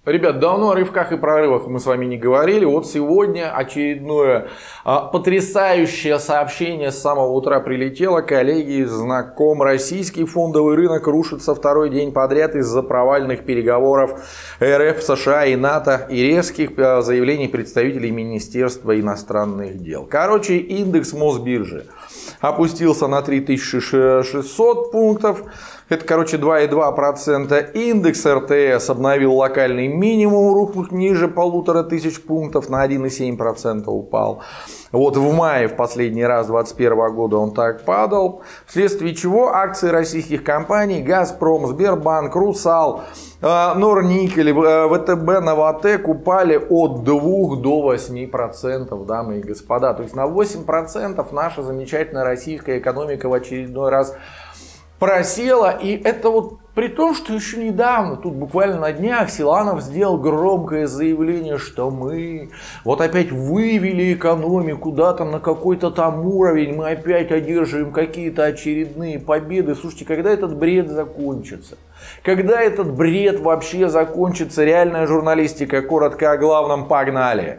Ребят, давно о рывках и прорывах мы с вами не говорили. Вот сегодня очередное потрясающее сообщение с самого утра прилетело. Коллеги, знаком, российский фондовый рынок рушится второй день подряд из-за провальных переговоров РФ, США и НАТО и резких заявлений представителей Министерства иностранных дел. Короче, индекс Мосбиржи опустился на 3600 пунктов. Это, 2,2%. Индекс РТС обновил локальный минимум, рухнув ниже 1500 пунктов, на 1,7% упал. Вот в мае в последний раз 2021 года он так падал. Вследствие чего акции российских компаний Газпром, Сбербанк, Русал, Норникель, ВТБ, Новатэк упали от 2 до 8%, дамы и господа. То есть на 8% наша замечательная российская экономика в очередной раз просела, и это вот при том, что еще недавно, тут буквально на днях, Силанов сделал громкое заявление, что мы вот опять вывели экономику куда-то на какой-то там уровень, мы опять одерживаем какие-то очередные победы. Слушайте, когда этот бред закончится? Когда этот бред вообще закончится? Реальная журналистика, коротко о главном, погнали!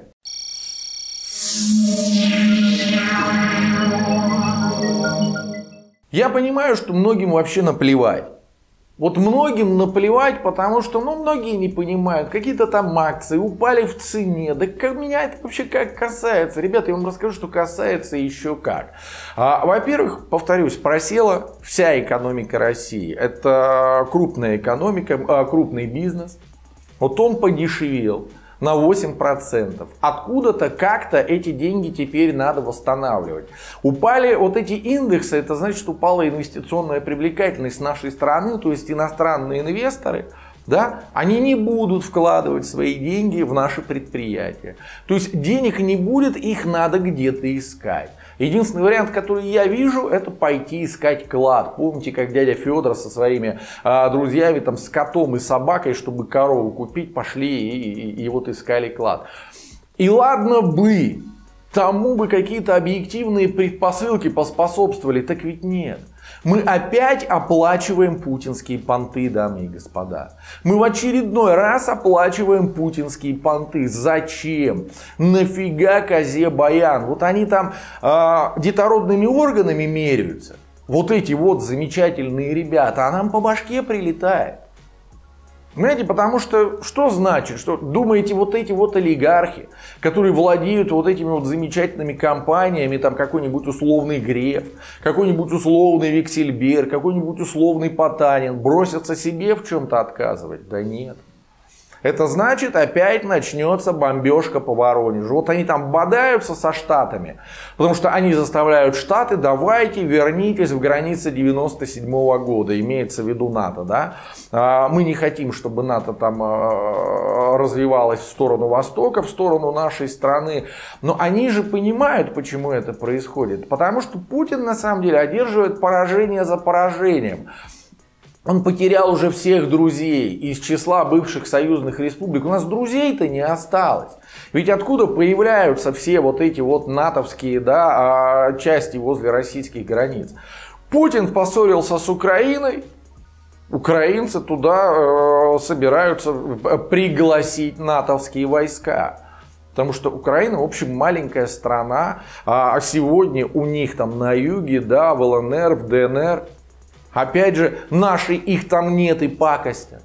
Я понимаю, что многим вообще наплевать. Вот многим наплевать, потому что, многие не понимают, какие-то там акции упали в цене. Да как меня это вообще как касается? Ребята, я вам расскажу, что касается еще как. Во-первых, повторюсь, просела вся экономика России. Это крупная экономика, крупный бизнес. Вот он подешевел на 8%. Откуда-то как-то эти деньги теперь надо восстанавливать. Упали вот эти индексы, это значит, что упала инвестиционная привлекательность нашей страны, то есть иностранные инвесторы, да, они не будут вкладывать свои деньги в наши предприятия. То есть денег не будет, их надо где-то искать. Единственный вариант, который я вижу, это пойти искать клад. Помните, как дядя Федор со своими друзьями, там, с котом и собакой, чтобы корову купить, пошли и вот искали клад. И ладно бы, тому бы какие-то объективные предпосылки поспособствовали, так ведь нет. Мы опять оплачиваем путинские понты, дамы и господа. Мы в очередной раз оплачиваем путинские понты. Зачем? Нафига козе баян? Вот они там детородными органами меряются. Вот эти вот замечательные ребята, а нам по башке прилетает. Понимаете, потому что значит, что думаете, вот эти вот олигархи, которые владеют вот этими вот замечательными компаниями, там какой-нибудь условный Греф, какой-нибудь условный Виксельберг, какой-нибудь условный Потанин, бросятся себе в чем-то отказывать? Да нет. Это значит, опять начнется бомбежка по Воронежу. Вот они там бодаются со Штатами, потому что они заставляют Штаты: давайте вернитесь в границы 97 года, имеется в виду НАТО, да? Мы не хотим, чтобы НАТО там развивалось в сторону Востока, в сторону нашей страны. Но они же понимают, почему это происходит. Потому что Путин на самом деле одерживает поражение за поражением. Он потерял уже всех друзей из числа бывших союзных республик. У нас друзей-то не осталось. Ведь откуда появляются все вот эти вот натовские, да, части возле российских границ? Путин поссорился с Украиной. Украинцы туда собираются пригласить натовские войска. Потому что Украина, в общем, маленькая страна. А сегодня у них там на юге, да, в ЛНР, в ДНР, опять же, наши их там нет и пакостят.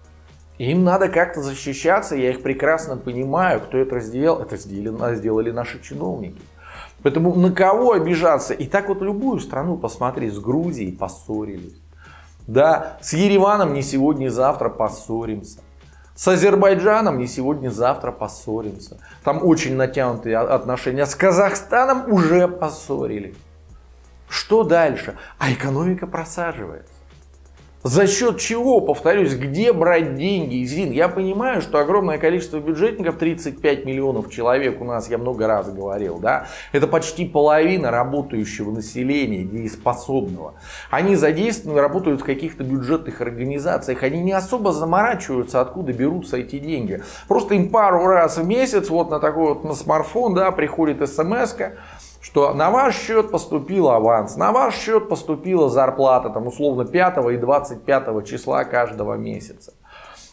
Им надо как-то защищаться, я их прекрасно понимаю, кто это сделал. Это сделали наши чиновники. Поэтому на кого обижаться? И так вот любую страну посмотри, с Грузией поссорились. Да, с Ереваном не сегодня, завтра поссоримся. С Азербайджаном не сегодня, завтра поссоримся. Там очень натянутые отношения. С Казахстаном уже поссорились. Что дальше? А экономика просаживается. За счет чего, повторюсь, где брать деньги? Извините, я понимаю, что огромное количество бюджетников, 35 миллионов человек у нас, я много раз говорил, да, это почти половина работающего населения, дееспособного. Они задействованы, работают в каких-то бюджетных организациях, они не особо заморачиваются, откуда берутся эти деньги. Просто им пару раз в месяц, вот на такой вот на смартфон, да, приходит смс-ка, что на ваш счет поступил аванс, на ваш счет поступила зарплата, там условно 5 и 25 числа каждого месяца.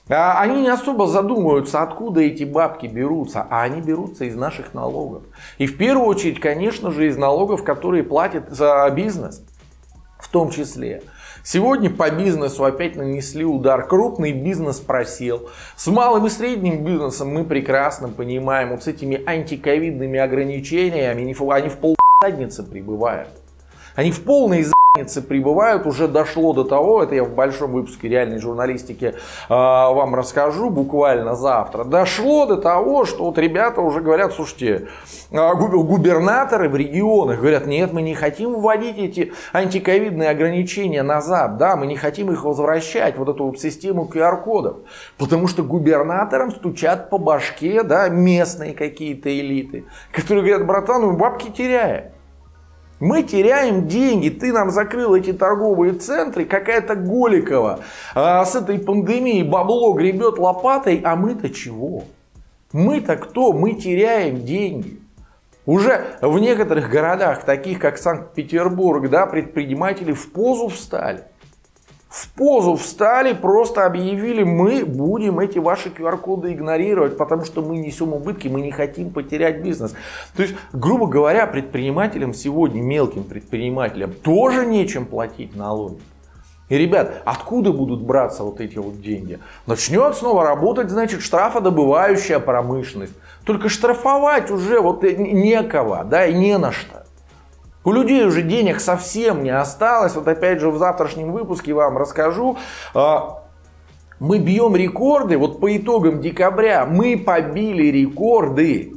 Они не особо задумываются, откуда эти бабки берутся, а они берутся из наших налогов. И в первую очередь, конечно же, из налогов, которые платит за бизнес, в том числе. Сегодня по бизнесу опять нанесли удар. Крупный бизнес просел. С малым и средним бизнесом мы прекрасно понимаем, вот с этими антиковидными ограничениями они в ползаднице прибывают. Они в полной заднице прибывают, уже дошло до того, это я в большом выпуске реальной журналистики вам расскажу буквально завтра. Дошло до того, что вот ребята уже говорят, слушайте, губернаторы в регионах говорят, нет, мы не хотим вводить эти антиковидные ограничения назад, да, мы не хотим их возвращать, вот эту вот систему QR-кодов, потому что губернаторам стучат по башке, да, местные какие-то элиты, которые говорят, братан, мы бабки теряем. Мы теряем деньги, ты нам закрыл эти торговые центры, какая-то Голикова с этой пандемией бабло гребет лопатой, а мы-то чего? Мы-то кто? Мы теряем деньги. Уже в некоторых городах, таких как Санкт-Петербург, да, предприниматели в позу встали. В позу встали, просто объявили, мы будем эти ваши QR-коды игнорировать, потому что мы несем убытки, мы не хотим потерять бизнес. То есть, грубо говоря, предпринимателям сегодня, мелким предпринимателям, тоже нечем платить налоги. И, ребят, откуда будут браться вот эти вот деньги? Начнет снова работать, значит, штрафодобывающая промышленность. Только штрафовать уже вот некого, да, и не на что. У людей уже денег совсем не осталось. Вот опять же в завтрашнем выпуске вам расскажу. Мы бьем рекорды. Вот по итогам декабря мы побили рекорды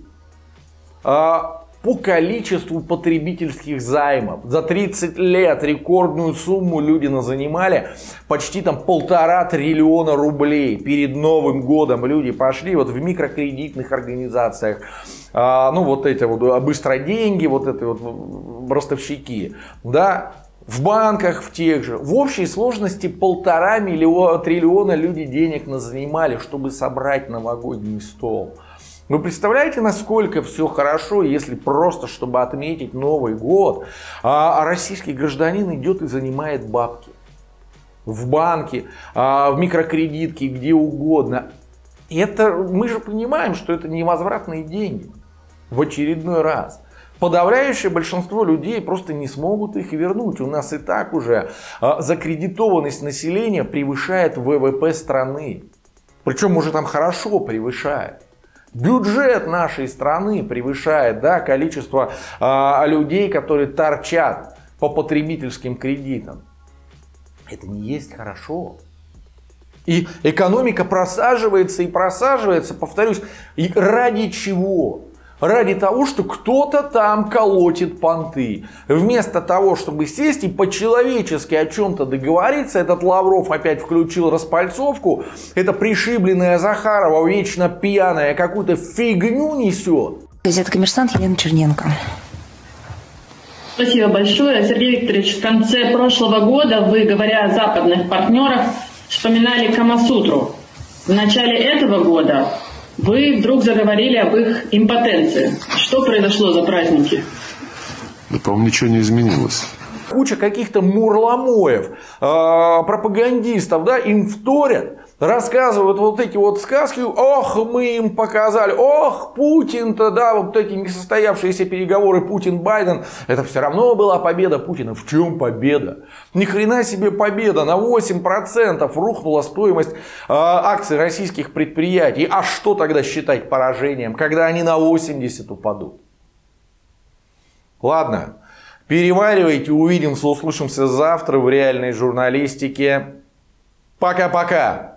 по количеству потребительских займов. За 30 лет рекордную сумму люди назанимали. Почти там 1,5 триллиона рублей. Перед Новым годом люди пошли вот в микрокредитных организациях. Ну вот эти вот быстроденьги, вот это вот ростовщики, да, в банках в тех же. В общей сложности 1,5 триллиона люди денег назанимали, чтобы собрать новогодний стол. Вы представляете, насколько все хорошо, если просто, чтобы отметить Новый год, российский гражданин идет и занимает бабки. В банке, в микрокредитке, где угодно. И это, мы же понимаем, что это невозвратные деньги. В очередной раз. Подавляющее большинство людей просто не смогут их вернуть. У нас и так уже закредитованность населения превышает ВВП страны. Причем уже там хорошо превышает. Бюджет нашей страны превышает, да, количество людей, которые торчат по потребительским кредитам. Это не есть хорошо. И экономика просаживается и просаживается, повторюсь, и ради чего? Ради того, что кто-то там колотит понты. Вместо того, чтобы сесть и по-человечески о чем-то договориться, этот Лавров опять включил распальцовку, эта пришибленная Захарова, вечно пьяная, какую-то фигню несет. Газета «Коммерсант», Елена Черненко. Спасибо большое. Сергей Викторович, в конце прошлого года вы, говоря о западных партнерах, вспоминали Камасутру. В начале этого года вы вдруг заговорили об их импотенции. Что произошло за праздники? Да, по-моему, ничего не изменилось. Куча каких-то мурламоев, пропагандистов, да, им вторят, рассказывают вот эти вот сказки. Ох, мы им показали, ох, Путин-то, да, вот эти несостоявшиеся переговоры Путин-Байден, это все равно была победа Путина. В чем победа? Ни хрена себе победа, на 8% рухнула стоимость акций российских предприятий. А что тогда считать поражением, когда они на 80 упадут? Ладно. Переваривайте, увидимся, услышимся завтра в реальной журналистике. Пока-пока.